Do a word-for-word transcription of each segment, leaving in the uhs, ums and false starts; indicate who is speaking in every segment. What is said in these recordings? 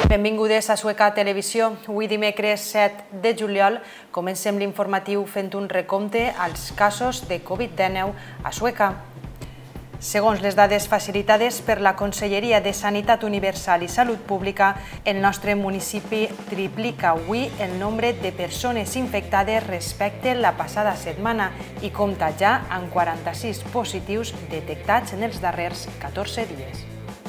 Speaker 1: Benvingudes a Sueca Televisió. Avui dimecres set de juliol comencem l'informatiu fent un recompte als casos de Covid dinou a Sueca. Segons les dades facilitades per la Conselleria de Sanitat Universal i Salut Pública, el nostre municipi triplica avui el nombre de persones infectades respecte la passada setmana i compta ja amb quaranta-sis positius detectats en els darrers catorze dies.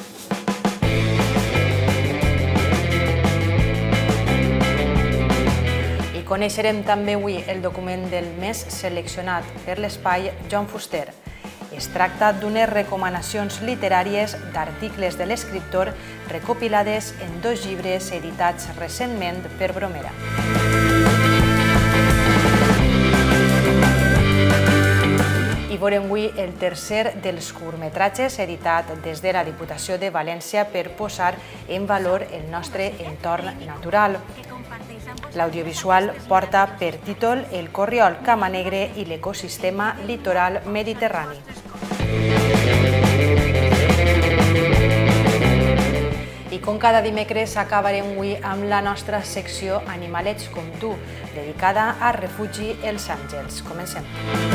Speaker 1: I coneixerem també avui el document del mes seleccionat per l'espai Joan Fuster. Es tracta d'unes recomanacions literàries d'articles de l'escriptor recopilades en dos llibres editats recentment per Bromera. I veurem avui el tercer dels curtmetratges editat des de la Diputació de València per posar en valor el nostre entorn natural. L'audiovisual porta per títol El corriol camanegre i l'ecosistema litoral mediterrani. I com cada dimecres acabarem avui amb la nostra secció Animalets com tu, dedicada a Refugi Els Àngels. Comencem.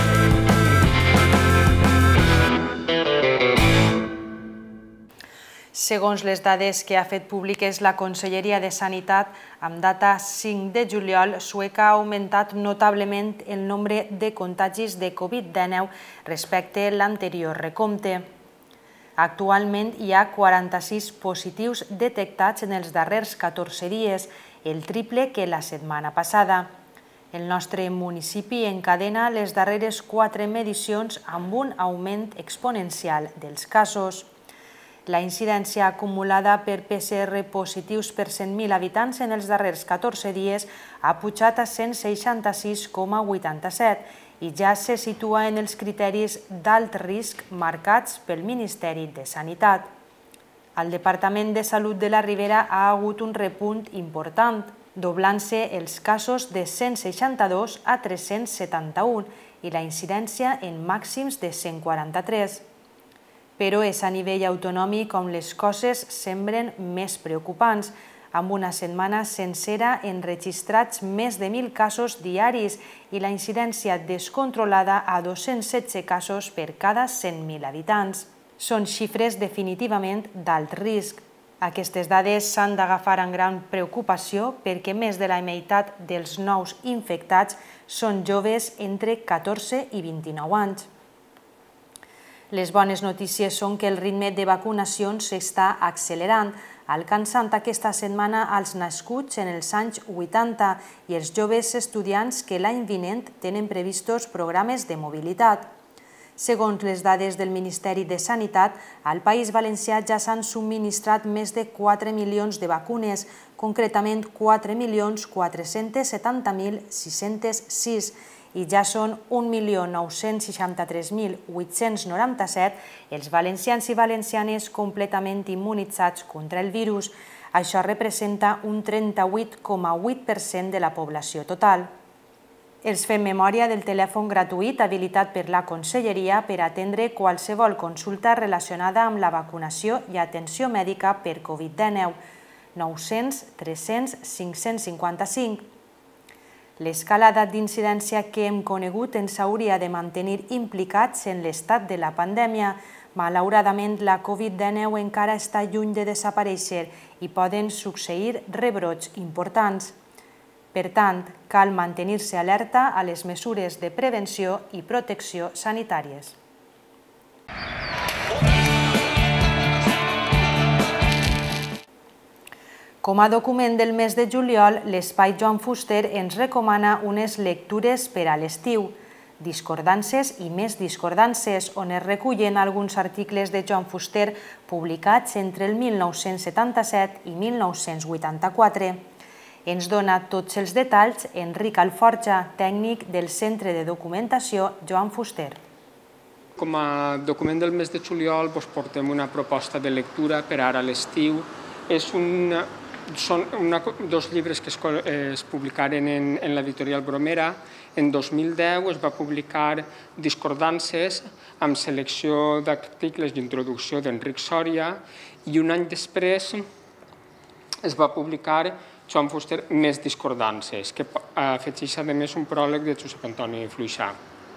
Speaker 1: Segons les dades que ha fet públiques la Conselleria de Sanitat, amb data cinc de juliol, Sueca ha augmentat notablement el nombre de contagis de Covid dinou respecte a l'anterior recompte. Actualment hi ha quaranta-sis positius detectats en els darrers catorze dies, el triple que la setmana passada. El nostre municipi encadena les darreres quatre medicions amb un augment exponencial dels casos. La incidència acumulada per P C R positius per cent mil habitants en els darrers catorze dies ha pujat a cent seixanta-sis coma vuitanta-set i ja se situa en els criteris d'alt risc marcats pel Ministeri de Sanitat. Al Departament de Salut de la Ribera ha hagut un repunt important, doblant-se els casos de cent seixanta-dos a tres-cents setanta-un i la incidència en màxims de cent quaranta-tres. Però és a nivell autonòmic on les coses semblen més preocupants, amb una setmana sencera enregistrats més de mil casos diaris i la incidència descontrolada a dos-cents setze casos per cada cent mil habitants. Són xifres definitivament d'alt risc. Aquestes dades s'han d'agafar amb gran preocupació perquè més de la meitat dels nous infectats són joves entre catorze i vint-i-nou anys. Les bones notícies són que el ritme de vacunacions s'està accelerant, alcançant aquesta setmana als nascuts en els anys vuitanta i els joves estudiants que l'any vinent tenen previstos programes de mobilitat. Segons les dades del Ministeri de Sanitat, al País Valencià ja s'han subministrat més de quatre milions de vacunes, concretament quatre milions quatre-cents setanta mil sis-cents sis, i ja són un milió nou-cents seixanta-tres mil vuit-cents noranta-set els valencians i valencianes completament immunitzats contra el virus. Això representa un trenta-vuit coma vuit per cent de la població total. Els fem memòria del telèfon gratuït habilitat per la Conselleria per atendre qualsevol consulta relacionada amb la vacunació i atenció mèdica per Covid dinou, nou-cents tres-cents cinc-cents cinquanta-cinc. L'escalada d'incidència que hem conegut ens hauria de mantenir implicats en l'estat de la pandèmia. Malauradament, la Covid dinou encara està lluny de desaparèixer i poden succeir rebrots importants. Per tant, cal mantenir-se alerta a les mesures de prevenció i protecció sanitàries. Com a document del mes de juliol, l'espai Joan Fuster ens recomana unes lectures per a l'estiu, discordances i més discordances, on es recullen alguns articles de Joan Fuster publicats entre el mil nou-cents setanta-set i mil nou-cents vuitanta-quatre. Ens dona tots els detalls Enric Alforja, tècnic del Centre de Documentació Joan Fuster.
Speaker 2: Com a document del mes de juliol portem una proposta de lectura per ara a l'estiu. Són dos llibres que es publicaren en l'editorial Bromera. En dos mil deu es va publicar Discordances amb selecció d'articles d'introducció d'Enric Sòria i un any després es va publicar Joan Fuster Més discordances, que afegeix a més un pròleg de Josep Antoni Fluixà.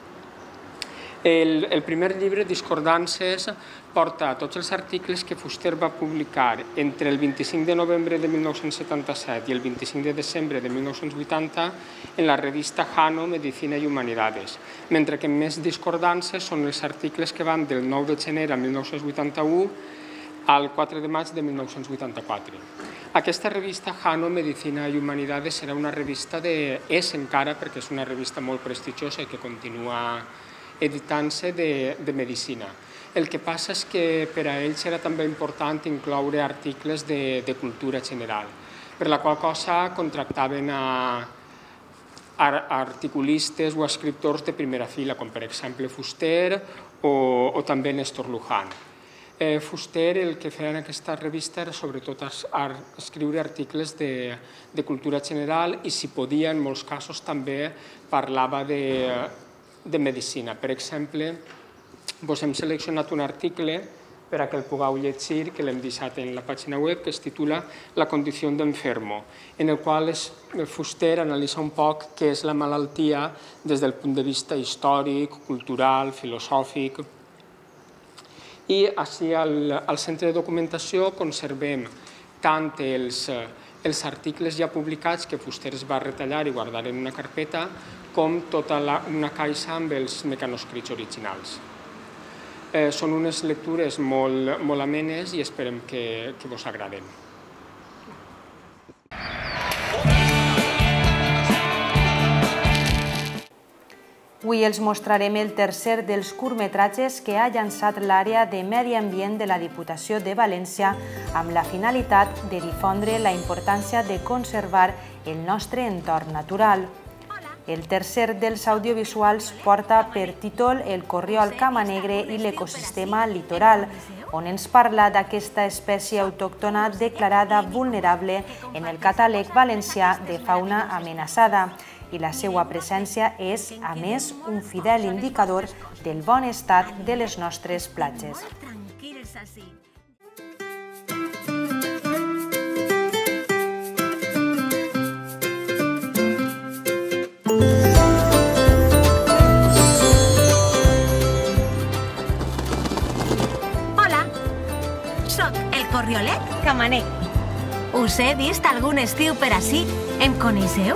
Speaker 2: El primer llibre, Discordances, porta tots els articles que Fuster va publicar entre el vint-i-cinc de novembre de mil nou-cents setanta-set i el vint-i-cinc de desembre de mil nou-cents vuitanta en la revista Jano, Medicina i Humanidades, mentre que Més discordances són els articles que van del nou de gener a mil nou-cents vuitanta-u al quatre de maig de mil nou-cents vuitanta-quatre. Aquesta revista, Jano, Medicina i Humanidades, serà una revista de... és encara, perquè és una revista molt prestigiosa i que continua editant-se de medicina. El que passa és que per a ells era també important incloure articles de cultura general, per la qual cosa contractaven a articulistes o escriptors de primera fila, com per exemple Fuster o també Néstor Luján. Fuster el que feia en aquesta revista era sobretot escriure articles de cultura general i, si podia, en molts casos també parlava de medicina. Per exemple, vos hem seleccionat un article per a que el pugueu llegir, que l'hem deixat en la pàgina web, que es titula La condició d'enfermo, en el qual Fuster analitza un poc què és la malaltia des del punt de vista històric, cultural, filosòfic. I així al centre de documentació conservem tant els articles ja publicats que Fuster es va retallar i guardar en una carpeta, com tota una caixa amb els mecanoscrits originals. Són unes lectures molt amenes i esperem que vos agraden.
Speaker 1: Avui els mostrarem el tercer dels curtmetratges que ha llançat l'àrea de Medi Ambient de la Diputació de València amb la finalitat de difondre la importància de conservar el nostre entorn natural. El tercer dels audiovisuals porta per títol El corriol camanegre i l'ecosistema litoral, on ens parla d'aquesta espècie autòctona declarada vulnerable en el catàleg valencià de fauna amenaçada, i la seva presència és, a més, un fidel indicador del bon estat de les nostres platges.
Speaker 3: Hola, soc el corriolet camanec. Us he vist algun estiu per ací. Em coneixeu?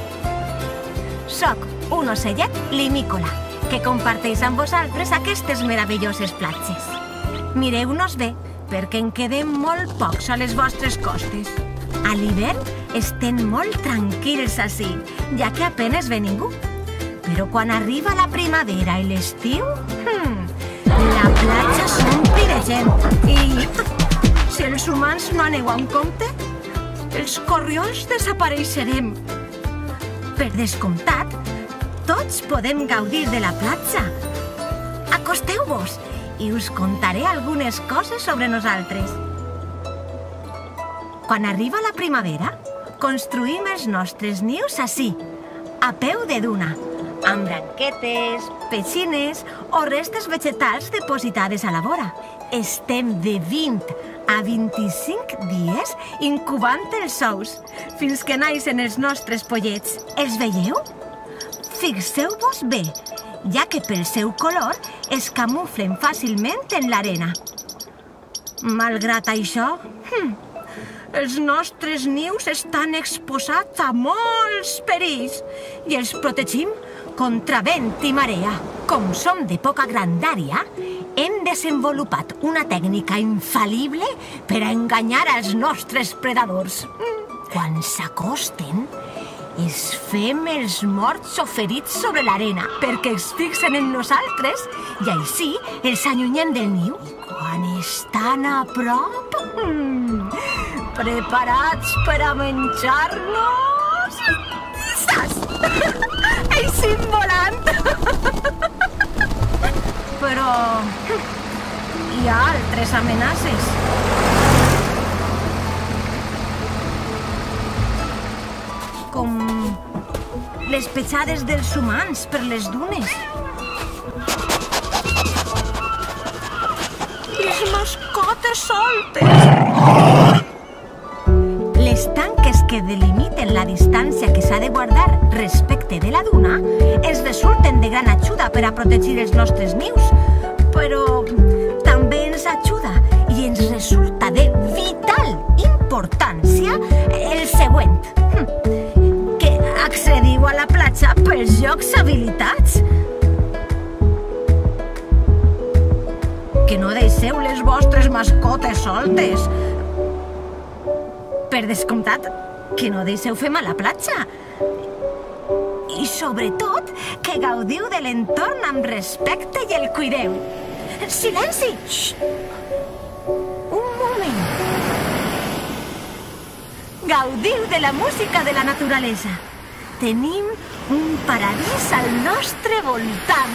Speaker 3: Soc un ocellet limícola que comparteix amb vosaltres aquestes meravelloses platges. Mireu-nos bé, perquè en quedem molt pocs a les vostres costes. A l'hivern estem molt tranquils ací, ja que apenes ve ningú. Però quan arriba la primavera i l'estiu, la platja s'ompli de gent. I si els humans no aneu en compte, els corriols desapareixerem. Per descomptat, tots podem gaudir de la platja. Acosteu-vos i us contaré algunes coses sobre nosaltres. Quan arriba la primavera, construïm els nostres nius ací, a peu de duna, amb branquetes, petxines o restes vegetals depositades a la vora. Estem de vint a vint-i-cinc dies incubant els ous, fins que naixen els nostres pollets. Els veieu? Fixeu-vos bé, ja que pel seu color es camuflen fàcilment en l'arena. Malgrat això, els nostres nius estan exposats a molts perills i els protegim contra vent i marea. Com som de poca grandària, hem desenvolupat una tècnica infal·lible per a enganyar els nostres predadors. Quan s'acosten, es fem els morts o ferits sobre l'arena perquè es fixen en nosaltres i així els allunyem del niu. I quan estan a prop, preparats per a menjar-nos, sas! Eixim volant! Però hi ha altres amenaces. Com les petjades dels humans per les dunes. Les mascotes soltes. que delimiten la distància que s'ha de guardar respecte de la duna ens resulten de gran ajuda per a protegir els nostres nius, però també ens ajuda i ens resulta de vital importància el següent, que accediu a la platja pels llocs habilitats, que no deixeu les vostres mascotes soltes. Per descomptat, que no deixeu fer mal a la platja. I sobretot, que gaudiu de l'entorn amb respecte i el cuideu. Silenci! Xxt! Un moment. Gaudiu de la música de la naturalesa. Tenim un paradís al nostre voltant.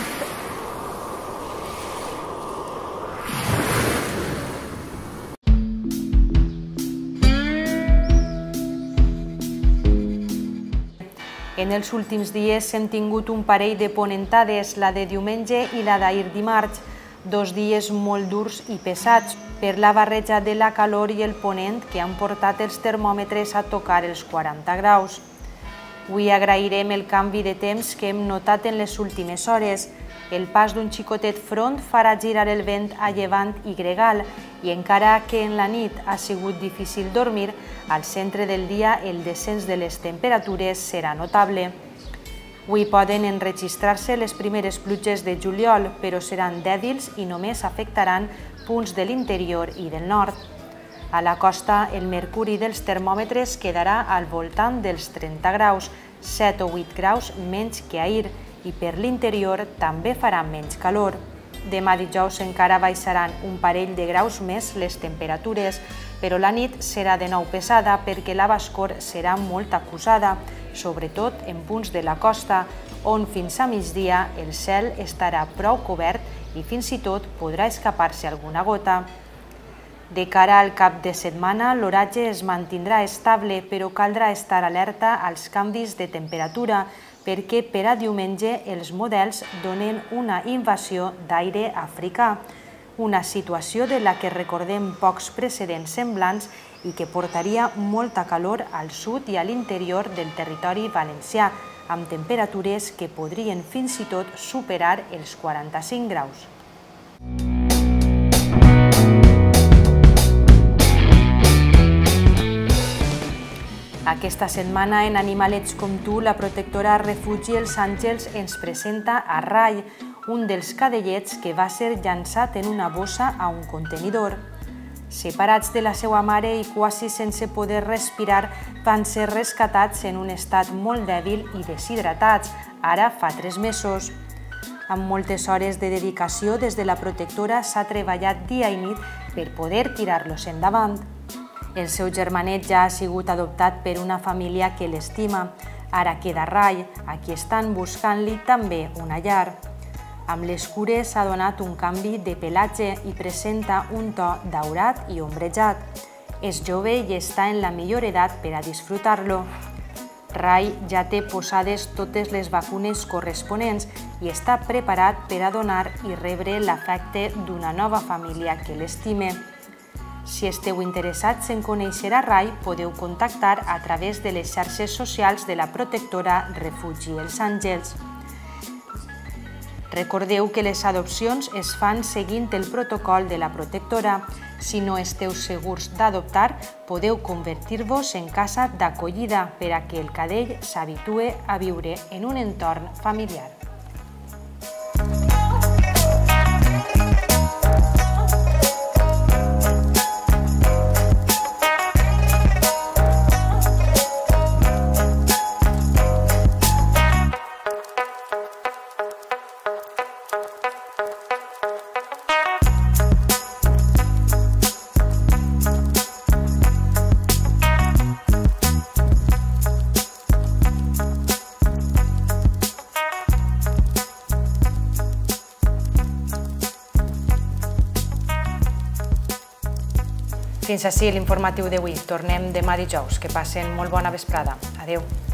Speaker 1: En els últims dies hem tingut un parell de ponentades, la de diumenge i la d'ahir dimarts, dos dies molt durs i pesats per la barreja de la calor i el ponent que han portat els termòmetres a tocar els quaranta graus. Avui agrairem el canvi de temps que hem notat en les últimes hores. El pas d'un xicotet front farà girar el vent a llevant i gregal i encara que en la nit ha sigut difícil dormir, al centre del dia el descens de les temperatures serà notable. Avui poden enregistrar-se les primeres pluges de juliol, però seran dèbils i només afectaran punts de l'interior i del nord. A la costa, el mercuri dels termòmetres quedarà al voltant dels trenta graus, set o vuit graus menys que ahir, i per l'interior també farà menys calor. Demà dijous encara baixaran un parell de graus més les temperatures, però la nit serà de nou pesada perquè la bascor serà molt acusada, sobretot en punts de la costa, on fins a migdia el cel estarà prou cobert i fins i tot podrà escapar-se alguna gota. De cara al cap de setmana, l'oratge es mantindrà estable, però caldrà estar alerta als canvis de temperatura, perquè per a diumenge els models donen una invasió d'aire africà, una situació de la que recordem pocs precedents semblants i que portaria molta calor al sud i a l'interior del territori valencià, amb temperatures que podrien fins i tot superar els quaranta-cinc graus. Aquesta setmana, en Animalets com tu, la protectora Refugi Els Àngels ens presenta a Rai, un dels cadellets que va ser llançat en una bossa a un contenidor. Separats de la seva mare i quasi sense poder respirar, van ser rescatats en un estat molt dèbil i deshidratats, ara fa tres mesos. Amb moltes hores de dedicació, des de la protectora s'ha treballat dia i nit per poder tirar-los endavant. El seu germanet ja ha sigut adoptat per una família que l'estima. Ara queda Rai, a qui estan buscant-li també una llar. Amb les cures s'ha donat un canvi de pelatge i presenta un to daurat i ombrejat. És jove i està en la millor edat per a disfrutar-lo. Rai ja té posades totes les vacunes corresponents i està preparat per a donar i rebre l'afecte d'una nova família que l'estime. Si esteu interessats en conèixer a Rai, podeu contactar a través de les xarxes socials de la protectora Refugi Els Àngels. Recordeu que les adopcions es fan seguint el protocol de la protectora. Si no esteu segurs d'adoptar, podeu convertir-vos en casa d'acollida per a que el cadell s'habitue a viure en un entorn familiar. Fins així l'informatiu d'avui. Tornem demà dijous. Que passen molt bona vesprada. Adéu.